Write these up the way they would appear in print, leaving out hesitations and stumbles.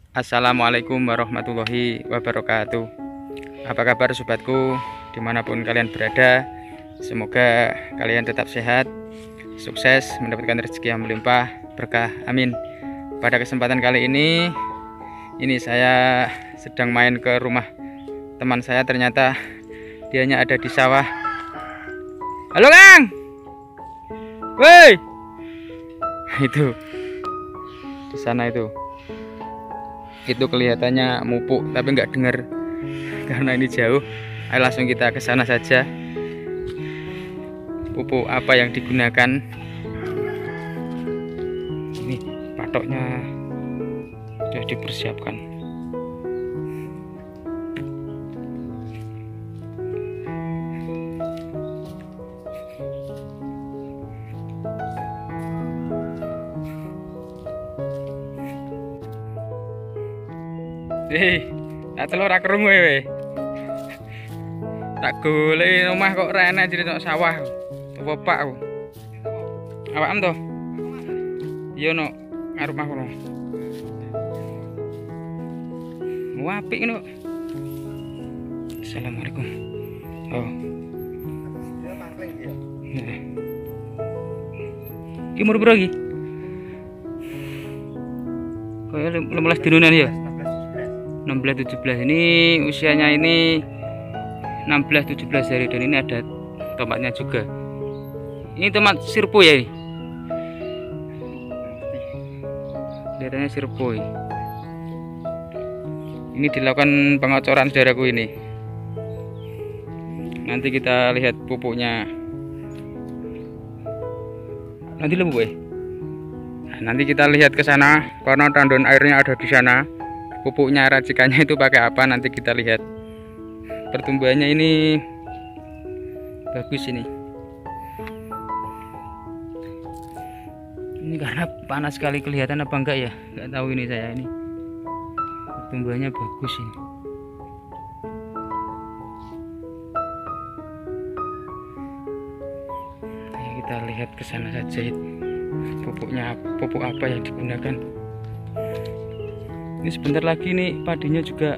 Assalamualaikum warahmatullahi wabarakatuh. Apa kabar sobatku dimanapun kalian berada? Semoga kalian tetap sehat, sukses, mendapatkan rezeki yang melimpah, berkah, amin. Pada kesempatan kali ini saya sedang main ke rumah teman saya. Ternyata dianya ada di sawah. Halo Kang, woi, itu di sana itu kelihatannya mupuk tapi nggak dengar karena ini jauh. Ayo langsung kita ke sana saja. Pupuk apa yang digunakan? Ini patoknya sudah dipersiapkan. Tak telur ra krungu we. Tak golek omah kok ra enak jadi tok sawah. Apa pak aku? Awakmu to? Iya no, ngarep omah kono. Mau apik ngono. Assalamualaikum. Oh. Ki umur piro iki? Kaya 15 dinunan ya? 16-17 ini usianya ini 16-17 hari, dan ini ada tomatnya juga. Ini tomat sirpo ya, ini kelihatannya sirpo ini. Ini dilakukan pengocoran saudaraku ini. Nanti kita lihat pupuknya. Nanti lembu nanti kita lihat ke sana karena tandon airnya ada di sana. Pupuknya, racikannya itu pakai apa, nanti kita lihat. Pertumbuhannya ini bagus ini. Ini karena panas sekali, kelihatan apa enggak ya, nggak tahu ini saya. Ini pertumbuhannya bagus ini. Ayo kita lihat ke sana saja. Pupuknya, pupuk apa yang digunakan. Ini sebentar lagi nih padinya juga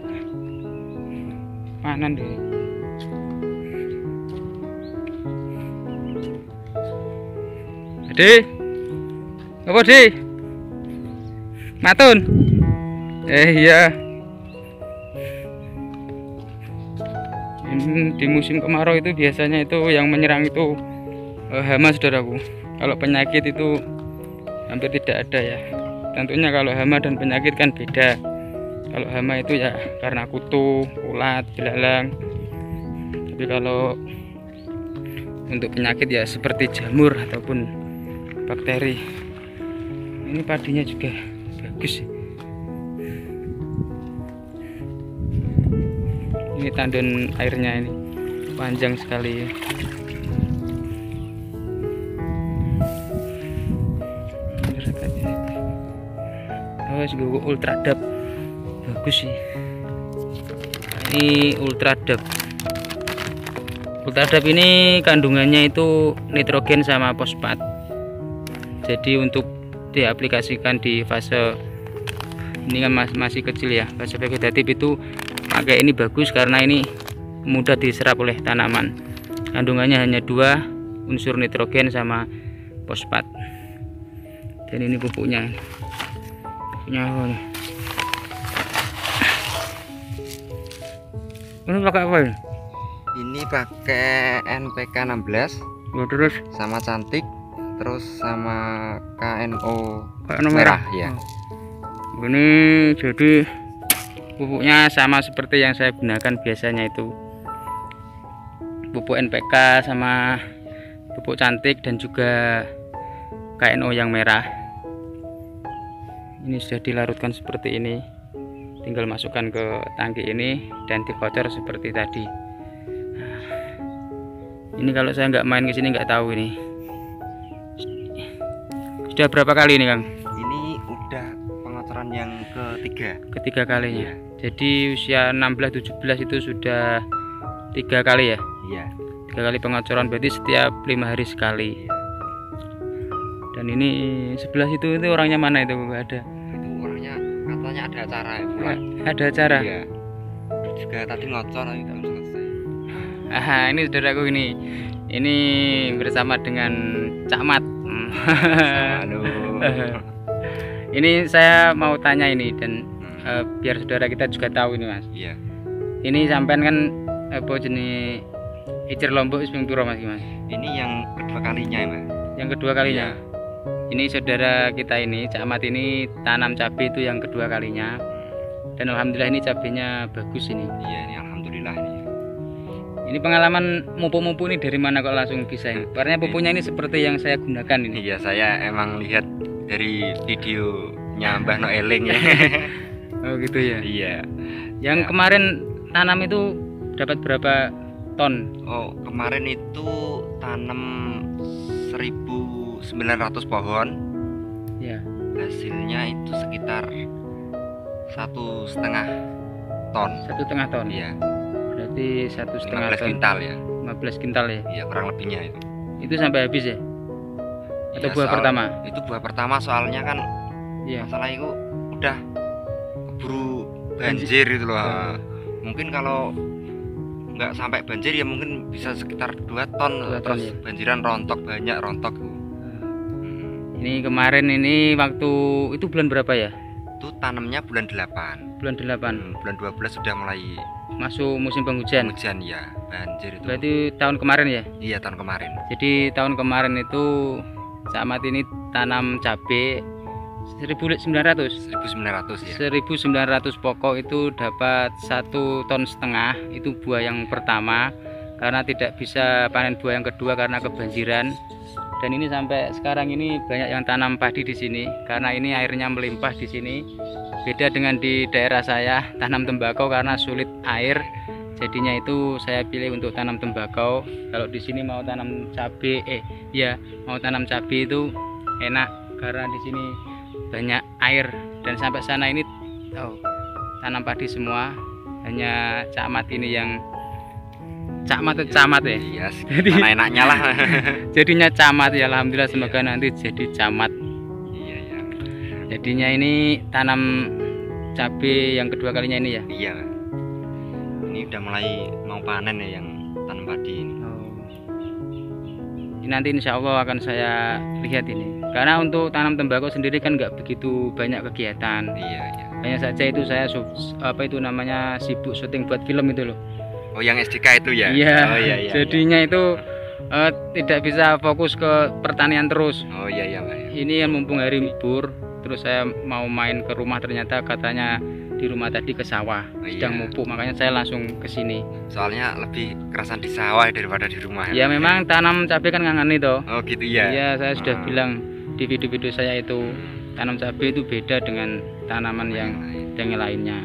panen deh. Ade, apa deh? Matun? Iya. Di musim kemarau itu biasanya itu yang menyerang itu hama saudaraku. Kalau penyakit itu hampir tidak ada ya. Tentunya kalau hama dan penyakit kan beda. Kalau hama itu ya karena kutu, ulat, belalang. Tapi kalau untuk penyakit ya seperti jamur ataupun bakteri. Ini padinya juga bagus. Ini tandon airnya ini panjang sekali ya. Juga ultra dap bagus sih. Ini ultra dap. Ultra dap ini kandungannya itu nitrogen sama fosfat. Jadi untuk diaplikasikan di fase ini kan masih kecil ya, fase vegetatif itu pakai ini bagus karena ini mudah diserap oleh tanaman. Kandungannya hanya 2 unsur nitrogen sama fosfat. Dan ini pupuknya. Ini pakai apa ini? Ini pakai NPK 16. Terus sama cantik, terus sama KNO merah ya. Ini jadi pupuknya sama seperti yang saya gunakan biasanya, itu pupuk NPK sama pupuk cantik dan juga KNO yang merah. Ini sudah dilarutkan seperti ini, tinggal masukkan ke tangki ini dan dikocor seperti tadi. Nah, ini kalau saya nggak main ke sini nggak tahu ini. Sudah berapa kali ini Kang? Ini udah pengocoran yang ketiga kalinya. Jadi usia 16-17 itu sudah 3 kali ya? Iya. 3 kali pengocoran, berarti setiap 5 hari sekali. Iya. Dan ini sebelah situ itu orangnya mana itu? Nggak ada. Itu orangnya kata katanya ada acara ya pula. Ada acara. Iya. Juga tadi ngocor tapi belum selesai. Ini saudaraku ini. Ini bersama dengan Cak Mat. Halo. Ini saya mau tanya ini dan biar saudara kita juga tahu ini Mas. Iya. Ini sampean kan apa jenis icir lombok wis ping pira Mas? Ini yang kedua kalinya ya, Mas. Yang kedua kalinya. Ini saudara kita ini Cak Mat ini tanam cabai itu yang kedua kalinya. Dan alhamdulillah ini cabainya bagus ini. Iya, ini alhamdulillah ini. Ini pengalaman mupuk-mupuk ini dari mana kok langsung bisa ini? Warnanya pupuknya ini seperti yang saya gunakan ini. Iya, saya emang lihat dari videonya Mbah Noeling ya. Oh gitu ya. Iya. Yang Ya. kemarin tanam itu dapat berapa ton? Oh, kemarin itu tanam 1.900 pohon. Ya. Hasilnya itu sekitar 1,5 ton. 1,5 ton. Iya, Berarti 1,5 15 ton. kintal ya. 15 kintal ya. Iya, kurang lebihnya itu. Itu sampai habis ya? Atau Iya, buah pertama? Itu buah pertama soalnya kan Iya. masalah itu udah keburu banjir itu loh. Mungkin kalau nggak sampai banjir ya mungkin bisa sekitar 2 ton. 2 ton, Terus ya. banjiran rontok, banyak rontok. Ini kemarin ini waktu itu bulan berapa ya? Itu tanamnya bulan 8. Bulan 8. Bulan 12 sudah mulai Masuk musim penghujan. hujan ya, banjir itu. Berarti tahun kemarin ya? Iya, tahun kemarin. Jadi tahun kemarin itu Cak Mat ini tanam cabai 1.900. 1.900 ya. 1.900 pokok itu dapat 1,5 ton. Itu buah yang pertama, karena tidak bisa panen buah yang kedua karena kebanjiran. Dan ini sampai sekarang ini banyak yang tanam padi di sini karena ini airnya melimpah di sini. Beda dengan di daerah saya tanam tembakau karena sulit air. Jadinya itu saya pilih untuk tanam tembakau. Kalau di sini mau tanam cabai, mau tanam cabai itu enak karena di sini banyak air. Dan sampai sana ini tanam padi semua. Hanya Cak Mat ini yang Camat ya. Iya, Jadi- mana enaknya lah. Jadinya Camat ya, alhamdulillah. Iya. Semoga nanti jadi Camat. Iya, iya. Jadinya ini tanam cabai yang kedua kalinya ini ya. Iya. Ini udah mulai mau panen ya yang tanam padi ini. Ini nanti insya Allah akan saya lihat ini. Karena untuk tanam tembakau sendiri kan nggak begitu banyak kegiatan. Iya, iya. Hanya saja itu saya sibuk syuting buat film itu loh. Oh, yang SDK itu ya? Iya. Oh, iya, iya. Jadinya itu tidak bisa fokus ke pertanian terus. Oh, iya, iya, Pak. Ini yang mumpung hari libur, terus saya mau main ke rumah, ternyata katanya di rumah tadi ke sawah, Oh, sedang iya. mupuk, makanya saya langsung ke sini. Soalnya lebih kerasan di sawah daripada di rumah. Ya memang tanam cabai kan ngangani toh. Oh, gitu ya. Iya, saya sudah Ah. bilang di video-video saya itu tanam cabai itu beda dengan tanaman yang lainnya.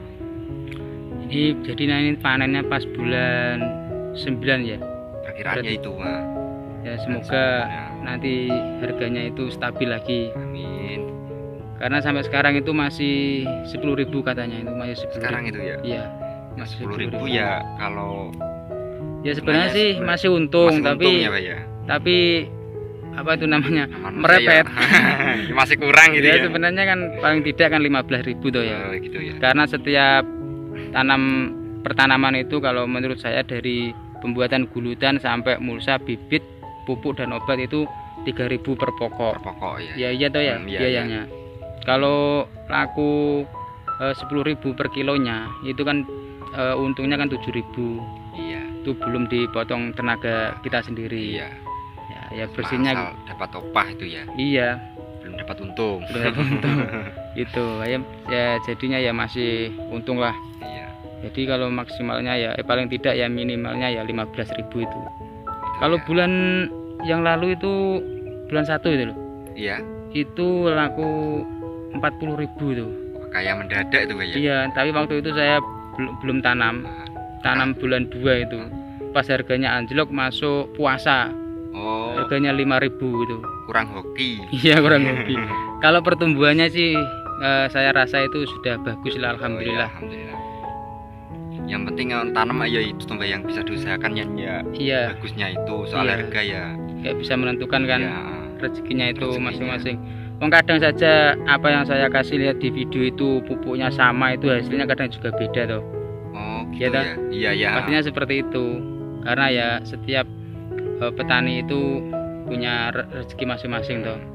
Jadi ini panennya pas bulan 9 ya. Perkiraannya itu, Pak. Ya semoga Ya. nanti harganya itu stabil lagi. Amin. Karena sampai sekarang itu masih 10.000 katanya, itu masih 10.000. Sekarang itu ya. Iya, masih 10.000 ya kalau Ya sebenarnya lumayan sih sebenarnya. masih untung, masih tapi untung ya, Pak ya. tapi apa itu namanya? Manusia merepet. ya. Masih kurang gitu Ya ya. sebenarnya kan paling tidak kan 15.000 toh ya. Oh, gitu ya. Karena setiap pertanaman itu kalau menurut saya dari pembuatan gulutan sampai mulsa, bibit, pupuk dan obat itu 3.000 per pokok. Pokok ya. Ya iya toh ya Iya, biayanya. Kalau laku 10.000 per kilonya itu kan untungnya kan 7.000. Iya. Itu belum dipotong tenaga kita sendiri. Iya. Ya bersihnya Asal dapat opah itu ya. iya. Belum dapat untung. Berapa untung itu ya jadinya ya masih untung lah. Iya. Jadi kalau maksimalnya ya paling tidak ya minimalnya ya 15.000 itu. Kalau ya. bulan yang lalu itu bulan 1 itu loh, Iya. itu laku 40.000 itu. Kayak mendadak itu, Pak ya. Iya, tapi waktu itu saya belum tanam bulan 2 itu. Pas harganya anjlok masuk puasa, Oh, harganya 5.000 itu. kurang hoki. Iya kurang lebih. Kalau pertumbuhannya sih saya rasa itu sudah bagus lah, alhamdulillah. Oh, iya, alhamdulillah. Yang penting tanam aja itu tambah yang bisa diusahakan ya. Iya, Bagusnya itu soal Iya. harga ya. kayak bisa menentukan kan Ya, rezekinya itu rezekinya. masing-masing. Kadang saja apa yang saya kasih lihat di video itu pupuknya sama, itu hasilnya kadang juga beda toh. Oh Iya gitu toh? ya. Iya. Pastinya seperti itu. Karena ya setiap petani itu punya rezeki masing-masing toh.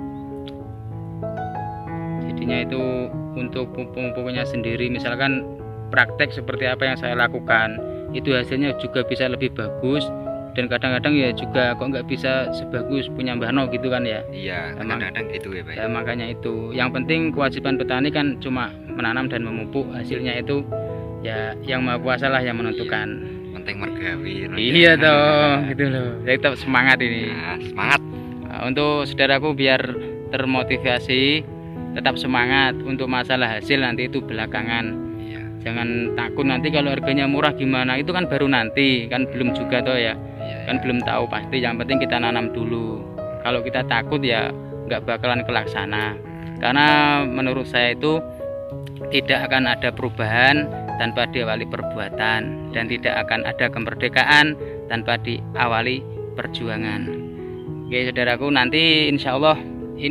Jadinya itu untuk pupuknya sendiri, misalkan praktek seperti apa yang saya lakukan, itu hasilnya juga bisa lebih bagus. Dan kadang-kadang ya juga kok nggak bisa sebagus punya Mbah No gitu kan ya. Iya, kadang-kadang gitu ya Pak. Ya makanya itu, yang penting kewajiban petani kan cuma menanam dan memupuk, hasilnya itu ya yang Maha Kuasa lah yang menentukan. Penting mergawi. Iya toh, gitu loh. Jadi tetap semangat ini. Nah, semangat. Nah, untuk saudaraku biar termotivasi, tetap semangat. Untuk masalah hasil nanti itu belakangan. Iya. Jangan takut nanti kalau harganya murah gimana, itu kan baru nanti, kan belum juga toh ya. Kan belum tahu pasti, yang penting kita nanam dulu. Kalau kita takut ya nggak bakalan kelaksana. Karena menurut saya itu tidak akan ada perubahan tanpa diawali perbuatan, dan tidak akan ada kemerdekaan tanpa diawali perjuangan. Oke saudaraku, nanti insya Allah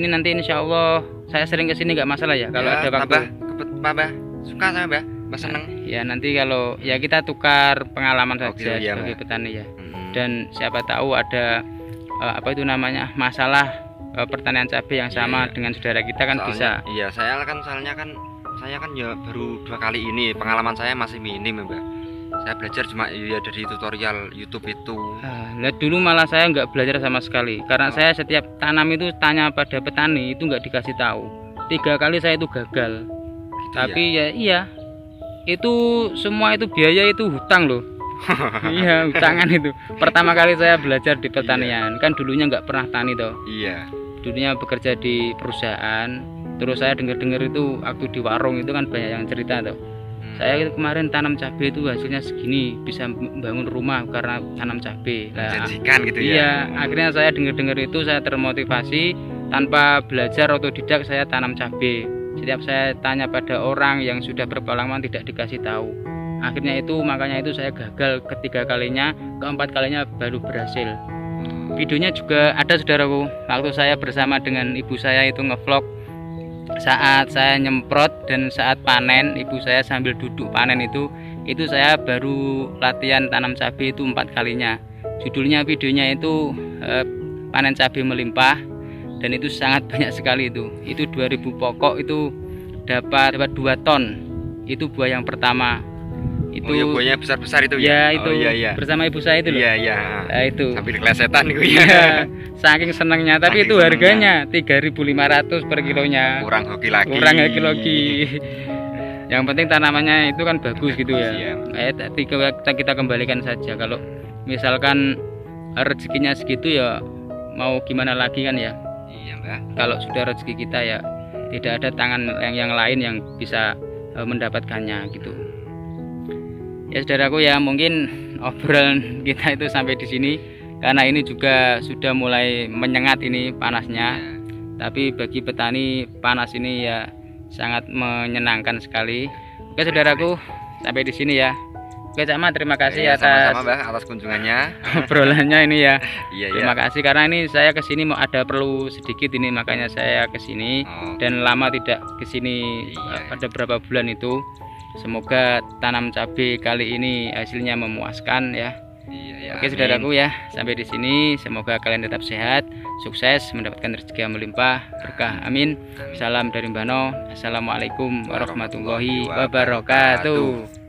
saya sering kesini nggak masalah ya kalau Ya, ada waktu. Mbah, suka saya Mbah seneng. Ya nanti kalau ya kita tukar pengalaman saja gitu ya, sebagai Mbak. petani ya. Dan siapa tahu ada apa itu namanya masalah pertanian cabai yang sama Iya. dengan saudara kita kan bisa. Iya, saya kan ya baru 2 kali ini, pengalaman saya masih minim Mbak. Saya belajar cuma ya dari tutorial YouTube itu. Nah, dulu malah saya nggak belajar sama sekali, karena saya setiap tanam itu tanya pada petani, itu nggak dikasih tahu. 3 kali saya itu gagal. Gitu Tapi ya iya, itu semua itu biaya itu hutang loh. Iya, hutangan itu. Pertama kali saya belajar di pertanian, kan dulunya nggak pernah tani toh. Iya. Dulunya bekerja di perusahaan. Terus saya dengar-dengar itu waktu di warung itu kan banyak yang cerita tuh. Saya kemarin tanam cabai itu hasilnya segini, bisa bangun rumah karena tanam cabai. Menjanjikan gitu ya. Iya, akhirnya saya dengar-dengar itu saya termotivasi, tanpa belajar otodidak saya tanam cabai. Setiap saya tanya pada orang yang sudah berpengalaman tidak dikasih tahu. Akhirnya itu makanya itu saya gagal ketiga kalinya, keempat kalinya baru berhasil. Videonya juga ada saudaraku, waktu saya bersama dengan ibu saya itu ngevlog saat saya nyemprot dan saat panen. Ibu saya sambil duduk panen itu saya baru latihan tanam cabai itu 4 kalinya. Judulnya videonya itu panen cabai melimpah, dan itu sangat banyak sekali itu 2000 pokok itu dapat 2 ton. Itu buah yang pertama. Itu ya buahnya besar-besar itu ya. ya. Itu Iya. bersama ibu saya itu loh. Iya. Nah, itu Sambil kelesetan gitu ya. iya, saking senangnya. Tapi Saking itu senangnya. harganya 3.500 per kilonya. Kurang hoki lagi. Yang penting tanamannya itu kan bagus gitu ya. Iya. Kita kembalikan saja. Kalau misalkan rezekinya segitu ya mau gimana lagi kan ya. Iya Mbak. Kalau sudah rezeki kita ya tidak ada tangan yang lain yang bisa mendapatkannya gitu. Ya saudaraku, ya mungkin obrolan kita itu sampai di sini, karena ini juga sudah mulai menyengat ini panasnya. Tapi bagi petani panas ini ya sangat menyenangkan sekali. Oke saudaraku, sampai di sini ya. Oke Cak Ma, terima kasih Ya, atas sama-sama Mbak, atas kunjungannya. obrolannya ini ya. Iya. Terima kasih, karena ini saya kesini mau ada perlu sedikit ini, makanya saya kesini. Oh. Dan lama tidak kesini. Iya. Ada berapa bulan itu. Semoga tanam cabai kali ini hasilnya memuaskan ya. Iya. Oke saudaraku ya, sampai di sini. Semoga kalian tetap sehat, sukses, mendapatkan rezeki yang melimpah, berkah. Amin. Salam dari Mbah No. Assalamualaikum warahmatullahi wabarakatuh.